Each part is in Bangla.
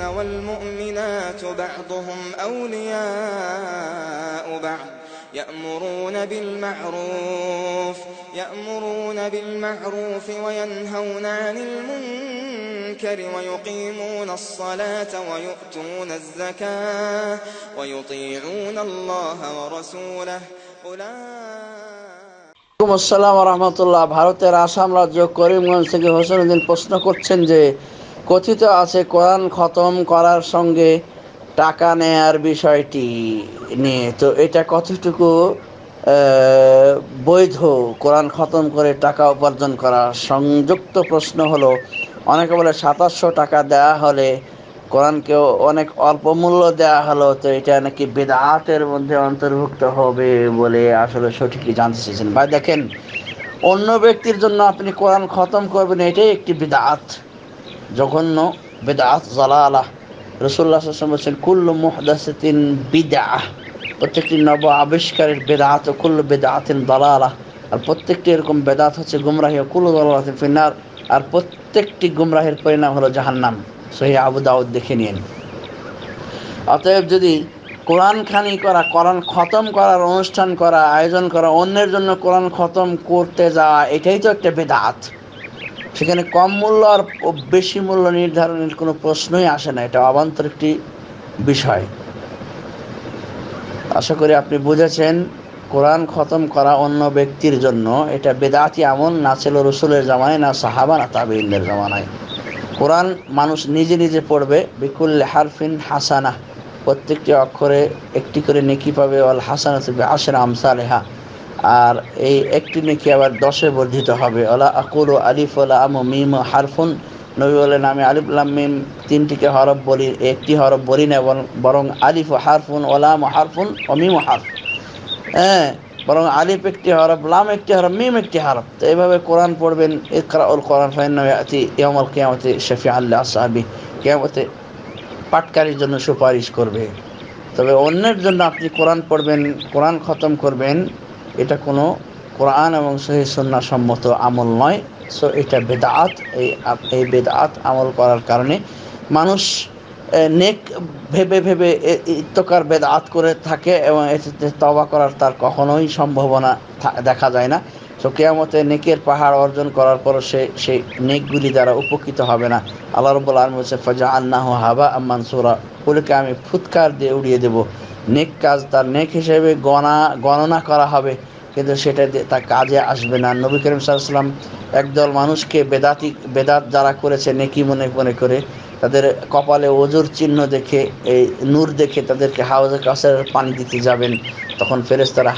والمؤمنات بعضهم أولياء بعض يأمرون بالمعروف وينهون عن المنكر ويقيمون الصلاة ويؤتون الزكاة ويطيعون الله ورسوله আসসালামু আলাইকুম রাহমাতুল্লাহ। ভারতের আসাম রাজ্য করিমগঞ্জ থেকে হোসেন উদ্দিন প্রশ্ন করছেন যে কথিত আছে কোরআন খতম করার সঙ্গে টাকা নেয়ার বিষয়টি নিয়ে, তো এটা কতটুকু বৈধ? কোরআন খতম করে টাকা উপার্জন করা সংযুক্ত প্রশ্ন হলো, অনেকে বলে 2700 টাকা দেওয়া হলে কোরআনকেও অনেক অল্প মূল্য দেওয়া হলো, তো এটা নাকি বিদআতের মধ্যে অন্তর্ভুক্ত হবে বলে আসলে সঠিকই জানতে চেয়েছেন। ভাই দেখেন, অন্য ব্যক্তির জন্য আপনি কোরআন খতম করবেন, এটাই একটি বিদআত, জঘন্য বিদআত জালালাহ। রাসূলুল্লাহ সাল্লাল্লাহু আলাইহি ওয়াসাল্লাম বলেছেন কুল্লু মুহদাসাতিন বিদআহ, প্রত্যেকটি নব আবিষ্কারের বেদাত ও কুল্লু বেদাতিন দালালাহ, আর প্রত্যেকটি এরকম বেদাত হচ্ছে গুমরাহি, ও কুল্লু দালালাতিন ফিন্নার, আর প্রত্যেকটি গুমরাহের পরিণাম হলো জাহান্নাম। সহিহ আবু দাউদ দেখে নিন। অতএব যদি কোরআন খানি করা, কোরআন খতম করার অনুষ্ঠান করা, আয়োজন করা, অন্যের জন্য কোরআন খতম করতে যাওয়া, এটাই তো একটা বেদাত। সেখানে কম মূল্য আর বেশি মূল্য নির্ধারণের কোনো প্রশ্নই আসে না, এটা অবান্তর একটি বিষয়। আশা করি আপনি বুঝেছেন। কোরআন খতম করা অন্য ব্যক্তির জন্য এটা বেদাতি আমল না ছিল রসুলের জামানায়, না সাহাবা, না তাবেঈনদের জামানায়। কোরআন মানুষ নিজে নিজে পড়বে, বিকুল্লি হারফিন হাসানা, প্রত্যেকটি অক্ষরে একটি করে নেকি পাবে, ওয়াল হাসানাতু বিআশরি আমসালিহা, আর এই একটি নেকি আবার 10-এ বর্ধিত হবে। ওয়ালা আকুলু আলিফ ওয়া লাম মিম হারফুন, নবী বলেন আমি আলিফ লাম মিম তিনটিকে হরফ বলি, একটি হরফ বলি না, বরং আলিফ হারফুন ওয়া লাম হারফুন ওয়া মিম হারফ, বরং আলিফ একটি হরফ, লাম একটি হরফ, মিম একটি হরফ। তো এইভাবে কোরআন পড়বেন। ইকরাউল কোরআন ফাইন্নাহু ইয়াতি ইয়াউমাল কিয়ামাতি শাফিআন লিআসহাবি, কিয়ামতে পাটকারীর জন্য সুপারিশ করবে। তবে অন্যের জন্য আপনি কোরআন পড়বেন, কোরআন খতম করবেন, এটা কোনো কোরআন এবং সহিহ সুন্নাহ সম্মত আমল নয়। সো এটা বেদাত। এই বেদাত আমল করার কারণে মানুষ নেক ভেবে ভেবে ইত্তকার বেদাত করে থাকে, এবং এতে তওবা করার তার কখনোই সম্ভাবনা দেখা যায় না। সো কিয়ামতে নেকের পাহাড় অর্জন করার পর সেই নেকগুলি দ্বারা উপকৃত হবে না। আল্লাহ রাব্বুল আলামিন বলেছেন ফাজআলনাহু হাবাআম মানসুরা, ওগুলোকে আমি ফুৎকার দিয়ে উড়িয়ে দেব। নেক কাজ তার নেক হিসেবে গণনা করা হবে, কিন্তু সেটা তার কাজে আসবে না। নবী করিম সাল্লাল্লাহু আলাইহি ওয়াসাল্লাম একদল মানুষকে বেদাত যারা করেছে নেকি মনে করে, তাদের কপালে ওজুর চিহ্ন দেখে, এই নূর দেখে তাদেরকে হাউজে কাউসারের পানি দিতে যাবেন, তখন ফেরেশতারা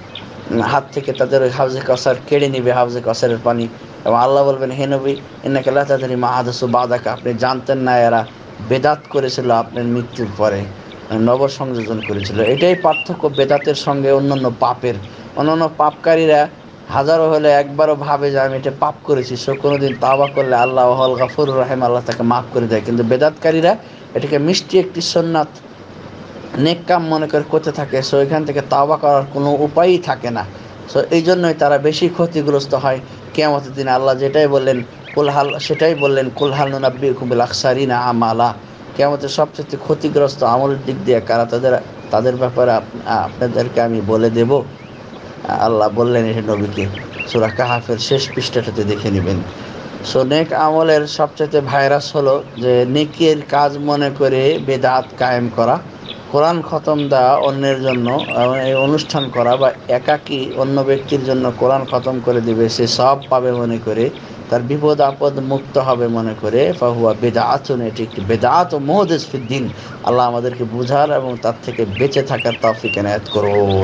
হাত থেকে তাদের ওই হাউজে কাউসার কেড়ে নেবে, হাউজে কাউসারের পানি। এবং আল্লাহ বলবেন হে নবী ইন্নাকা লা তাদরি মা আহদাসু বাদাকা, আপনি জানতেন না এরা বেদাত করেছিল আপনার মৃত্যুর পরে, নব সংযোজন করেছিল। এটাই পার্থক্য বেদাতের সঙ্গে অন্যান্য পাপের। অন্যান্য পাপকারীরা হাজারো হলে একবারও ভাবে যে আমি এটা পাপ করেছি, সে কোনোদিন তাওবা করলে আল্লাহ ওয়াল গাফুরুর রহিম, আল্লাহ তাকে মাফ করে দেয়। কিন্তু বেদাতকারীরা এটাকে মিষ্টি একটি সুন্নাত, নেক কাম মনে করে করতে থাকে। সো এখান থেকে তাওবা করার কোনো উপায়ই থাকে না। সো এই জন্যই তারা বেশি ক্ষতিগ্রস্ত হয়। কিয়ামতের দিনে আল্লাহ যেটাই বললেন সেটাই বললেন কুল হাল নুনাব্বিউকুম বিল আখসারিনা আমালা, কিয়ামতের সবচেয়ে ক্ষতিগ্রস্ত আমলের দিক দিয়ে কারা, তাদের ব্যাপারে আপনাদেরকে আমি বলে দেব। আল্লাহ বললেন এটা নবীকে, সূরা কাহাফের শেষ পৃষ্ঠাটাতে দেখে নেবেন। সো নেক আমলের সবচেয়ে ভাইরাস হলো যে নেকের কাজ মনে করে বেদাত কায়েম করা, কোরআন খতম দেওয়া অন্যের জন্য, এই অনুষ্ঠান করা, বা একাকী অন্য ব্যক্তির জন্য কোরআন খতম করে দিবে, সে সব পাবে মনে করে, তার বিপদ আপদ মুক্ত হবে মনে করে, ফাহুয়া বেদাআতুন, এটি একটি বেদাত ও মুহদাস ফিদ্দিন। আল্লাহ আমাদেরকে বুঝার এবং তার থেকে বেঁচে থাকার তৌফিক এনায়েত করুন।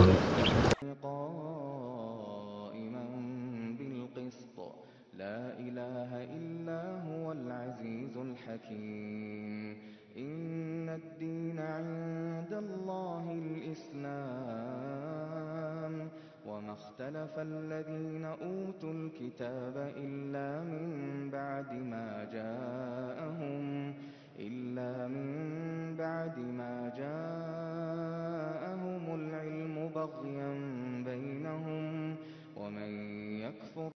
قائما بالقسط لا إله إلا هو العزيز الحكيم إن الدين عند الله الإسلام وما اختلف الذين أوتوا الكتاب إلا من بعد ما جاءهم